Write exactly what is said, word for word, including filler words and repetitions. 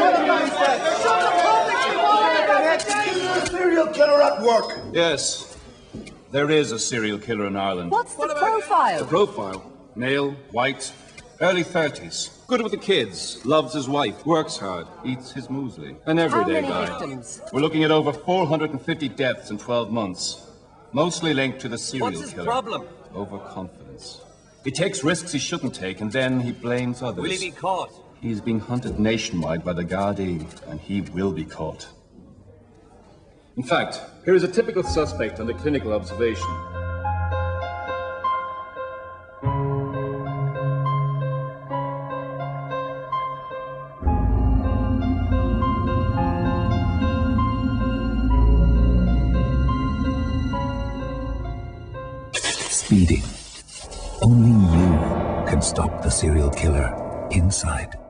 Serial killer at work. Yes, there is a serial killer in Ireland. What's the profile? The profile? Male, white, early thirties. Good with the kids, loves his wife, works hard, eats his muesli. An everyday How many guy. victims? We're looking at over four hundred fifty deaths in twelve months. Mostly linked to the serial What's his killer. problem? Overconfidence. He takes risks he shouldn't take, and then he blames others. Will he be caught? He's being hunted nationwide by the Gardaí, and he will be caught. In fact, here is a typical suspect under clinical observation. Speeding. Only you can stop the serial killer inside.